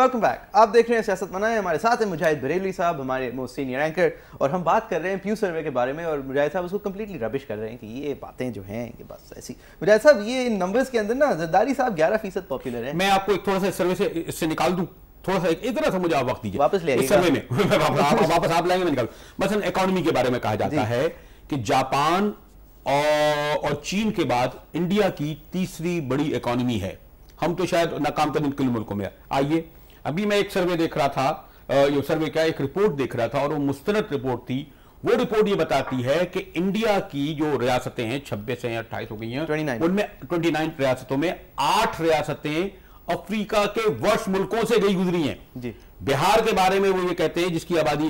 Welcome back. आप देख रहे हैं सियासत मनाए, हमारे साथ है मुजाहिद बरेलवी साहब, हमारे मोस्ट सीनियर एंकर, और हम बात कर रहे हैं प्यू सर्वे के बारे में। और मुजाहिद साहब उसको कंप्लीटली रबिश कर रहे हैं कि ये बातें जो हैं ये बस ऐसी। मुजाहिद साहब, ये इन नंबर्स के अंदर ना जरदारी साहब 11% पॉपुलर है। मैं आपको एक थोड़ा सा सर्वे से इससे निकाल दूं, थोड़ा सा इतना सा मुझे आप वक्त दीजिए, वापस ले आइए सर्वे में वापस आप लाएंगे, मैं निकाल। मसलन इकोनॉमी के बारे में कहा जाता है कि जापान और चीन के बाद इंडिया की तीसरी बड़ी इकोनॉमी है। हम तो शायद नाकाम तरीन कुल मुल्कों में। आइए, अभी मैं एक सर्वे देख रहा था, ये सर्वे क्या, एक रिपोर्ट देख रहा था और वो मुस्तनद रिपोर्ट थी। वो रिपोर्ट ये बताती है कि इंडिया की जो रियासतें हैं 26 या 28 हो गई हैं, 29 उनमें 29 रियासतों में 8 रियासतें अफ्रीका के वर्ष मुल्कों से गई गुजरी हैं जी। बिहार के बारे में वो ये कहते हैं जिसकी आबादी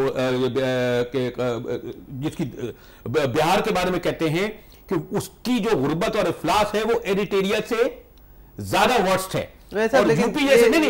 जिसकी बिहार के बारे में कहते हैं कि उसकी जो गुर्बत और इफलास है वो एरिटेरिया से ज्यादा वर्स्ट है। और यूपी जैसे नहीं,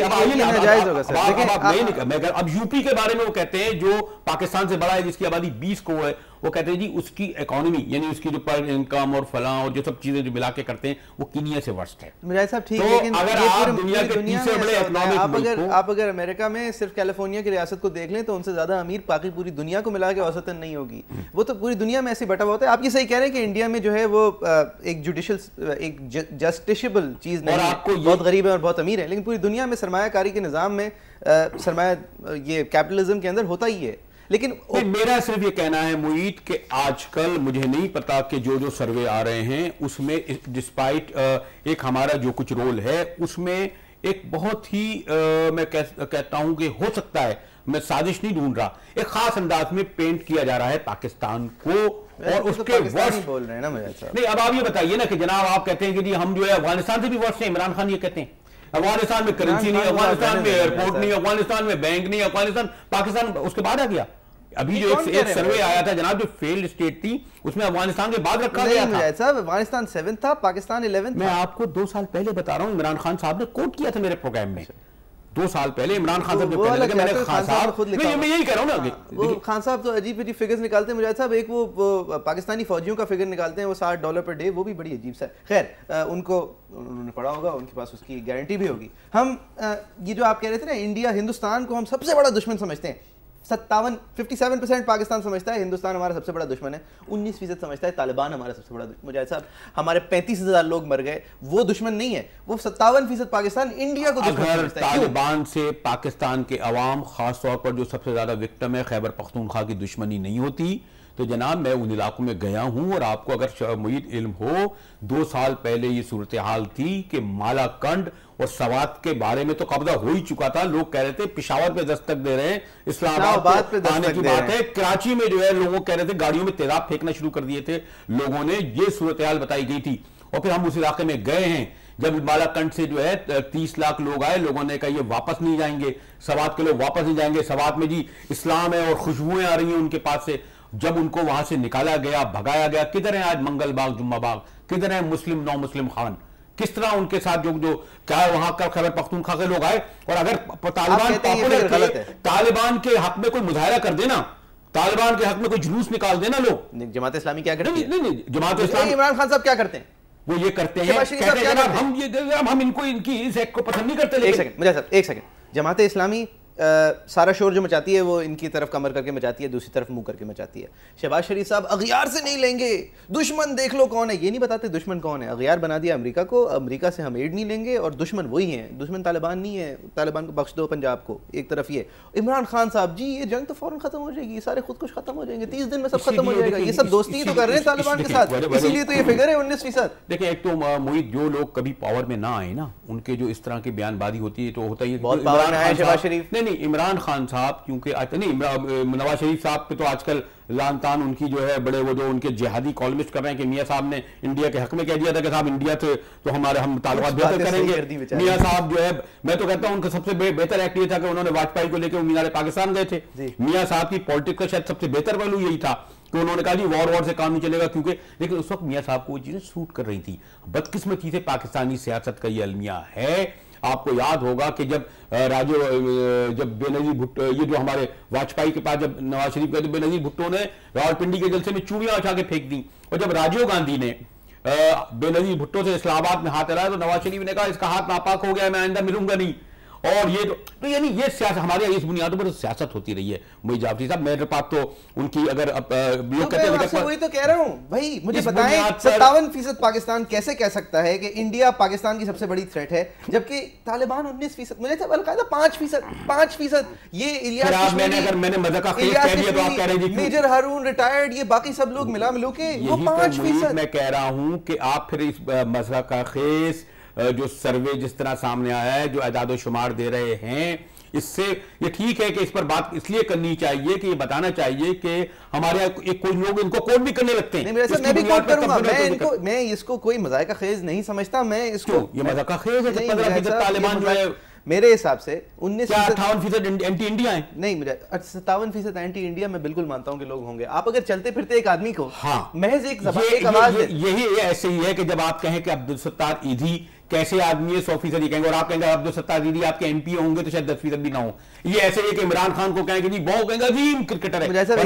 अब यूपी के बारे में वो कहते हैं जो पाकिस्तान से बड़ा है, जिसकी आबादी 20 करोड़ है, वो कहते हैं जी उसकी इकोनॉमी यानी उसकी जो पर इनकम और फलां और जो सब चीजें जो मिला के करते हैं वो कीनिया से वर्स्ट है। मुजाहिद साहब ठीक, तो लेकिन अगर आप दुनिया के तीसरे बड़े इकोनॉमिक आप अगर अमेरिका में सिर्फ कैलिफोर्निया की रियासत को देख लें तो उनसे ज्यादा अमीर बाकी पूरी दुनिया को मिला के औसतन नहीं होगी। वो तो पूरी दुनिया में ऐसे बटा हुआ होता है। आप ये सही कह रहे हैं कि इंडिया में जो है वो एक जुडिशियल एक जस्टिशेबल चीज नहीं है, बहुत गरीब है और बहुत अमीर है, लेकिन पूरी दुनिया में सरमायाकारी के निजाम में सरमाया ये कैपिटलिज्म के अंदर होता ही है। लेकिन मेरा सिर्फ ये कहना है मुईद कि आजकल मुझे नहीं पता कि जो जो सर्वे आ रहे हैं उसमें डिस्पाइट एक हमारा जो कुछ रोल है उसमें एक बहुत ही मैं कहता हूं कि हो सकता है, मैं साजिश नहीं ढूंढ रहा, एक खास अंदाज में पेंट किया जा रहा है पाकिस्तान को और उसके वर्ष बोल रहे हैं ना मुझे नहीं। अब आप ये बताइए ना कि जनाब आप कहते हैं कि जी हम जो है अफगानिस्तान से भी वर्ष हैं। इमरान खान ये कहते हैं अफगानिस्तान में करेंसी नहीं, अफगानिस्तान में एयरपोर्ट नहीं, अफगानिस्तान में बैंक नहीं, अफगानिस्तान पाकिस्तान उसके बाद आ गया। अभी जो एक सर्वे आया था जनाब, जो फेल्ड स्टेट थी उसमें अफगानिस्तान के बाद रखा गया था। साहब अफगानिस्तान 7 था, पाकिस्तान 11 था। मैं आपको 2 साल पहले बता रहा हूं, इमरान खान साहब ने कोट किया था मेरे प्रोग्राम में 2 साल पहले। इमरान खान साहब ने मैंने खान साहब खुद लिखा, मैं यही कह रहा हूं ना, वो खान साहब तो अजीब अजीब फिगर्स निकालते हैं मुजाहिद साहब। एक वो पाकिस्तानी फौजियों का फिगर निकालते हैं, वो $60 पर डे, वो भी बड़ी अजीब सा। खैर उनको उन्होंने पढ़ा होगा, उनके पास उसकी गारंटी भी होगी। हम ये जो आप कह रहे थे ना, इंडिया हिंदुस्तान को हम सबसे बड़ा दुश्मन समझते हैं। 57% पाकिस्तान समझता है हिंदुस्तान हमारा सबसे बड़ा दुश्मन है। 19% समझता है तालिबान हमारा सबसे बड़ा दुश्मन। मुजाहिद साहब, हमारे 35,000 लोग मर गए, वो दुश्मन नहीं है, वो 57% पाकिस्तान इंडिया को दुश्मन समझता है। तालिबान से पाकिस्तान के अवाम, खासतौर पर जो सबसे ज्यादा विक्टिम है खैबर पख्तूनख्वा की दुश्मनी नहीं होती। तो जनाब मैं उन इलाकों में गया हूं और आपको अगर मुईद इल्म हो, 2 साल पहले ये सूरत हाल थी कि मालाकंड और सवात के बारे में तो कब्जा हो ही चुका था। लोग कह रहे थे पिशावर पे दस्तक दे रहे हैं, इस्लामाबाद पे आने की बात है। कराची में जो है लोगों कह रहे थे, गाड़ियों में तेजाब फेंकना शुरू कर दिए थे लोगों ने, ये सूरत हाल बताई गई थी। और फिर हम उस इलाके में गए हैं जब मालाकंड से जो है 30 लाख लोग आए, लोगों ने कहा ये वापस नहीं जाएंगे, सवात के लोग वापस नहीं जाएंगे, सवात में जी इस्लाम है और खुशबुएं आ रही हैं उनके पास से। जब उनको वहां से निकाला गया, भगाया गया, किधर है आज मंगल बाग, जुम्मा बाग, किधर है मुस्लिम नौ मुस्लिम खान, किस तरह उनके साथ जो क्या है वहां का खैबर पख्तूनख्वा के लोग आए। और अगर तालिबान के हक में कोई मुजाहरा कर देना, तालिबान के हक में कोई जुलूस निकाल देना लोग, जमात इस्लामी क्या करती है? नहीं, जमात इस्लामी, इमरान खान साहब क्या करते हैं? वो ये करते हैं, हम इनको इनकी इस एक्ट को पसंद नहीं करते। एक सेकंड, जमात इस्लामी सारा शोर जो मचाती है वो इनकी तरफ कमर करके मचाती है, दूसरी तरफ मुंह करके मचाती है। शहबाज शरीफ साहब अगियार से नहीं लेंगे, दुश्मन देख लो कौन है, ये नहीं बताते दुश्मन कौन है। अगियार बना दिया अमेरिका को, अमेरिका से हम एड नहीं लेंगे और दुश्मन वही है, दुश्मन तालिबान नहीं है। तालिबान को बख्श दो पंजाब को, एक तरफ ये। इमरान खान साहब जी ये जंग तो फौरन खत्म हो जाएगी, सारे खुद कुछ खत्म हो जाएंगे, 30 दिन में सब खत्म हो जाएगा, ये सब दोस्ती तो कर रहे हैं तालिबान के साथ, इसीलिए तो ये फिगर है 19%। देखिए, एक तो मुईद जो लोग कभी पावर में ना आए ना, उनके जो इस तरह की बयानबाजी होती है तो होता ही है बहुत पावर में आए शहबाज शरीफ। नहीं, इमरान खान साहब क्योंकि नहीं, नवाज शरीफ साहब पे तो आजकल लान तान उनकी जो है बड़े वो जो उनके जिहादी कॉलमिस्ट कर रहे हैं कि मियां साहब ने इंडिया के हक में कह दिया था कि साहब इंडिया से तो हम ताल्लुकात बेहतर करेंगे। मियां साहब जो है, मैं तो कहता हूं उनका सबसे बेहतर एक्ट ये था कि उन्होंने वाजपेयी को लेकर मीनार पाकिस्तान गए थे। मियां साहब की पॉलिटिक्स का शायद सबसे बेहतर पहलू यही था कि उन्होंने कहा जी वॉर से काम नहीं चलेगा, क्योंकि लेकिन उस वक्त मियां साहब को वो चीजें सूट कर रही थी। बदकिस्मती से पाकिस्तानी सियासत का ये अलमिया है। आपको याद होगा कि जब बेनजीर भुट्टो, ये जो हमारे वाजपेयी के पास जब नवाज शरीफ गए तो बेनजीर भुट्टो ने रावलपिंडी के जलसे में चूड़ियां उठा के फेंक दी। और जब राजीव गांधी ने बेनजीर भुट्टो से इस्लामाबाद में हाथ हिलाया तो नवाज शरीफ ने कहा इसका हाथ नापाक हो गया, मैं आइंदा मिलूंगा नहीं। और ये तो यानी ये सियासत हमारे यहाँ इस बुनियादों पर सियासत होती रही है। मुझे जाफरी साहब मेरे पास तो उनकी अगर लोग कहते हैं, वही तो कह रहा हूं भाई, मुझे बताएं 57% पाकिस्तान कैसे कह सकता है कि इंडिया पाकिस्तान की सबसे बड़ी थ्रेट है, जबकि तालिबान 19%, मुझे तो अलकायदा 5%। ये इलियास, मैंने मज़ा का खेल कह दिया तो आप कह रहे हैं मेजर हारून रिटायर्ड, ये बाकी सब लोग मिला मिलू के वो 5%। मैं कह रहा हूं कि आप फिर इस मज़ा का खेस जो सर्वे जिस तरह सामने आया है, जो आदाद शुमार दे रहे हैं, इससे ये ठीक है कि इस पर बात इसलिए करनी चाहिए कि ये बताना चाहिए कि हमारे यहाँ कोई लोग इनको कोट भी करने लगते हैं। मैं भी कोट करूंगा, मैं इसको कोई मजाक का खेज नहीं समझता, मैं इसको ये मजाक का खेज है कि 15% तालिबान जो है मेरे हिसाब से 58% एंटी इंडिया है। नहीं, मुझे 57% एंटी इंडिया मैं बिल्कुल मानता हूं कि लोग होंगे। आप अगर चलते फिरते एक आदमी को महज एक आवाज, यही ऐसे ही है कि जब आप कहें कि अब्दुल सत्तार ईदी कैसे आदमी है 100% कहेंगे, और आप कहेंगे अब्दुल सत्तार ईदी आपके एमपी होंगे तो शायद 10% भी ना हो। ये ऐसे ही कि इमरान खान को कहेंगे जी बहुत कहेंगे अजीम क्रिकेटर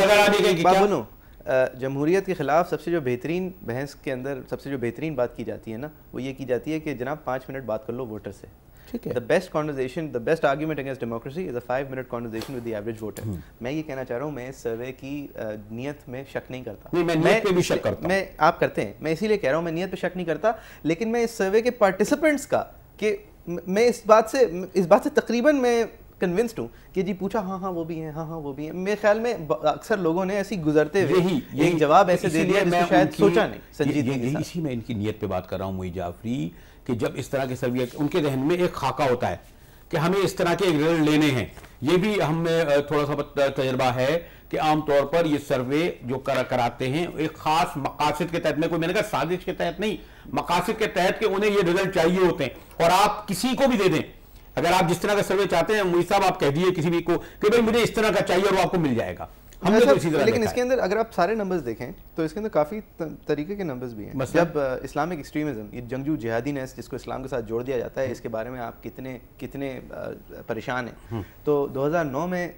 है। जमहूरियत के खिलाफ सबसे जो बेहतरीन बहस के अंदर सबसे जो बेहतरीन बात की जाती है ना, वो ये की जाती है कि जनाब 5 मिनट बात कर लो वोटर से। The best conversation, the best argument against democracy is a 5-minute conversation with the average voter. मैं ये कहना चाह रहा हूँ, मैं इस सर्वे की नियत में शक नहीं करता। नहीं, मैं नियत पे भी शक करता हूँ। आप करते हैं, मैं इसीलिए कह रहा हूँ मैं नियत पे शक नहीं करता, लेकिन मैं इस सर्वे के पार्टिसिपेंट्स का कि मैं इस बात से तकरीबन मैं कन्विंस्ड हूँ कि जी पूछा हाँ वो भी हैं, हाँ वो भी हैं। मेरे ख्याल में अक्सर लोगों ने ऐसी गुजरते हुए एक जवाब ऐसे दे दिया जिसको शायद सोचा नहीं संजीदगी। इसी में इनकी नियत पे बात कर रहा हूँ मुई जाफरी, कि जब इस तरह के सर्वे उनके जहन में एक खाका होता है कि हमें इस तरह के रिजल्ट लेने हैं। ये भी हमें थोड़ा सा तजर्बा है कि आमतौर पर ये सर्वे जो कराते हैं एक खास मकासद के तहत में, कोई मैंने कहा साजिश के तहत नहीं, मकासद के तहत कि उन्हें ये रिजल्ट चाहिए होते हैं। और आप किसी को भी दे दें, अगर आप जिस तरह का सर्वे चाहते हैं मुई साहब, आप कह दिए किसी भी को कि भाई मुझे इस तरह का चाहिए और वो आपको मिल जाएगा। हमने तो इसी तरह लेकिन इसके अंदर अगर आप सारे नंबर्स देखें तो इसके अंदर काफ़ी तरीके के नंबर्स भी हैं। जब इस्लामिक एक्सट्रीमिज्म, ये जंगजू जिहादी नेस जिसको इस्लाम के साथ जोड़ दिया जाता है, इसके बारे में आप कितने परेशान हैं, तो 2009 में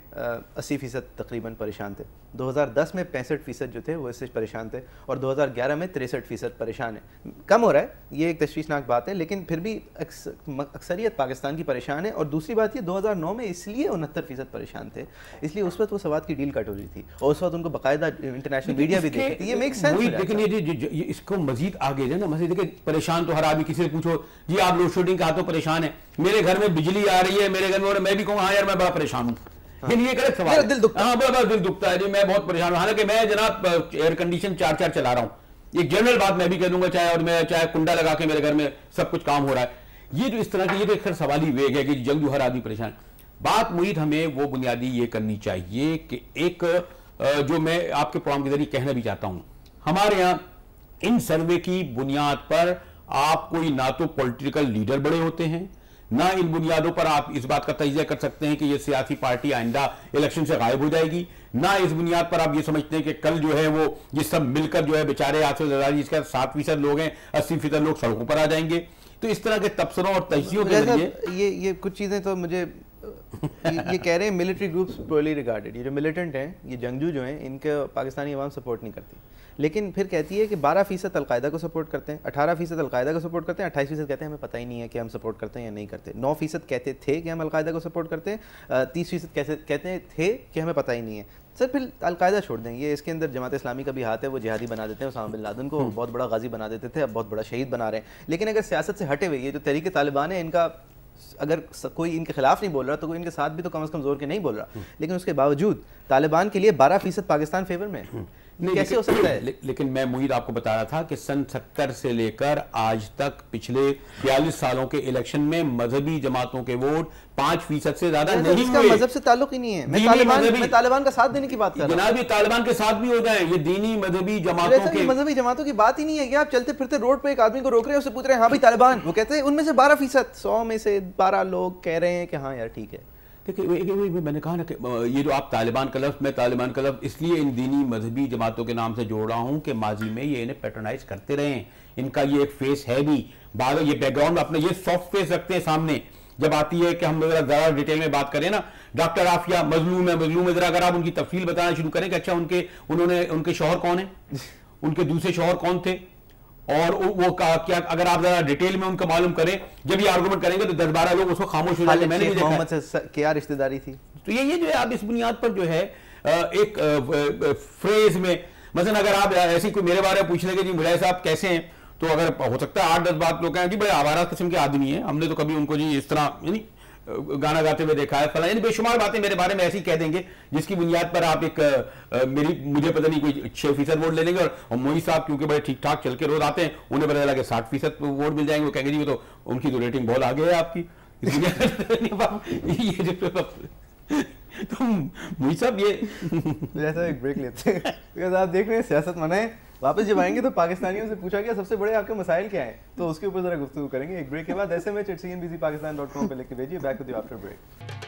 80% तकरीबन परेशान थे, 2010 में 65% जो थे वो इससे परेशान थे, और 2011 में 63% परेशान है। कम हो रहा है, ये एक तशवीशनाक बात है, लेकिन फिर भी अक्सरियत पाकिस्तान की परेशान है। और दूसरी बात ये 2009 में इसलिए 69% परेशान थे, इसलिए उस वक्त वो सवाद की डील कट हो रही थी और उस वक्त उनको बाकायदा इंटरनेशनल मीडिया भी देखती थी। ये मेक सेंस। लेकिन ये इसको मजीद आगे जाए ना, मजीद देखिए परेशान तो हर आदमी, किसी से पूछो जी आप लोड शेडिंग का तो परेशान है, मेरे घर में बिजली आ रही है, मेरे घर में, और मैं भी कहूँ हाँ यार मैं बड़ा परेशान हूँ, ये गलत सवाल है। बड़ा दिल दुखता है जी, मैं बहुत परेशान हूँ, हालांकि मैं जनाब एयर कंडीशन 4 चला रहा हूँ। एक जनरल बात मैं भी कह दूंगा, चाहे कुंडा लगा के मेरे घर में सब कुछ काम हो रहा है। ये जो इस तरह की, ये तो एक सवाल ही वेग है कि जंग हर आदमी परेशान। बात मुईद हमें वो बुनियादी ये करनी चाहिए कि एक जो मैं आपके प्रोग्राम के जरिए कहना भी चाहता हूं, हमारे यहां इन सर्वे की बुनियाद पर आप कोई ना तो पॉलिटिकल लीडर बड़े होते हैं, ना इन बुनियादों पर आप इस बात का तजिया कर सकते हैं कि ये सियासी पार्टी आइंदा इलेक्शन से गायब हो जाएगी, ना इस बुनियाद पर आप ये समझते हैं कि कल जो है वो ये सब मिलकर जो है बेचारे आज से जिसका 7% लोग हैं 80% लोग सड़कों पर आ जाएंगे। तो इस तरह के तबसरों और तजियों के जरिए ये कुछ चीजें तो मुझे ये कह रहे हैं मिलिट्री ग्रुप्स पोअरली रिगार्डेड, ये जो मिलिटेंट हैं, ये जंगजू जो हैं, इनके पाकिस्तानी अवाम सपोर्ट नहीं करती, लेकिन फिर कहती है कि 12% अलकायदा को सपोर्ट करते हैं, 18% अलकायदा को सपोर्ट करते हैं, 28% कहते हैं हमें पता ही नहीं है कि हम सपोर्ट करते हैं या नहीं करते, 9% कहते थे कि हम अलकायदा को सपोर्ट करते हैं, 30% कहते थे कि हमें पता ही नहीं है। सर फिर अलकायदा छोड़ दें, ये इसके अंदर जमात इस्लामी का भी हाथ है, वो जिहादी बना देते हैं, उसामा बिन लादेन को बहुत बड़ा गाजी बना देते थे, अब बहुत बड़ा शहीद बना रहे हैं। लेकिन अगर सियासत से हटे हुए ये जो तहरीक तालिबान है, इनका अगर कोई इनके खिलाफ नहीं बोल रहा तो कोई इनके साथ भी तो कम से कम जोर के नहीं बोल रहा, लेकिन उसके बावजूद तालिबान के लिए 12% पाकिस्तान फेवर में है। कैसे हो सकता है? लेकिन मैं मुहीद आपको बता रहा था कि सन 70 से लेकर आज तक पिछले 42 सालों के इलेक्शन में मजहबी जमातों के वोट 5% से ज्यादा नहीं हुए। मजहब से ताल्लुक ही नहीं है। मैं तालिबान का साथ देने की बात कर रहा हूं। जनाब ये तालिबान के साथ भी हो जाए, ये दीनी मजहबी जमातों की बात ही नहीं है कि आप चलते फिरते रोड पे एक आदमी को रोक रहे हैं, उससे पूछ रहे हैं हाँ भाई तालिबान, वो कहते हैं उनमें से 12%, 100 में से 12 लोग कह रहे हैं कि हाँ यार ठीक है। देखिए मैंने कहा ना कि ये जो आप तालिबान का लफ्ज़, मैं तालिबान का लफ्ज़ इसलिए इन दीनी मजहबी जमातों के नाम से जोड़ रहा हूँ कि माजी में ये इन्हें पैट्रोनाइज करते रहे हैं, इनका ये एक फेस है भी, बाद ये बैकग्राउंड अपने ये सॉफ्ट फेस रखते हैं सामने। जब आती है कि हम ज़रा डिटेल में बात करें ना, डॉक्टर आफिया मजलूम है ज़रा अगर आप उनकी तफसील बताना शुरू करें कि अच्छा उनके शौहर कौन है, उनके दूसरे शौहर कौन थे, और वो क्या अगर आप जरा डिटेल में उनका मालूम करें, जब ये आर्गुमेंट करेंगे तो 10-12 लोग उसको खामोश हो जाएंगे। मैंने भी देखा मोहम्मद से क्या रिश्तेदारी थी। तो ये जो है आप इस बुनियाद पर जो है एक फ्रेज में, मसलन अगर आप ऐसी कोई मेरे बारे में पूछ लेंगे जी मुलाय साहब कैसे हैं, तो अगर हो सकता है 8-10 बात लोग कहें कि बड़े आवारा किस्म के आदमी है, हमने तो कभी उनको जी इस तरह यानी गाना गाते हुए देखा है फला, यानी बेशुमार बातें मेरे बारे में ऐसी कह देंगे जिसकी बुनियाद पर आप एक मुझे पता नहीं कोई 6% वोट ले लेंगे। और मोहित साहब क्योंकि बड़े ठीक ठाक चल के रोज आते हैं, उन्हें पता लगा 60% वोट मिल जाएंगे, वो कहेंगे जी तो उनकी तो रेटिंग बहुत आगे है आपकी। ये जो तो मोहित साहब ये जैसा एक ब्रेक लेते हैं बिकॉज आप देख रहे हैं सियासत मनाए, वापस जब आएंगे तो पाकिस्तानियों से पूछा गया सबसे बड़े आपके मसाइल क्या हैं, तो उसके ऊपर जरा गुफ्तगू करेंगे एक ब्रेक के बाद। SMS@cnbcpakistan.com पे लिख के भेजिए। Back with you after break.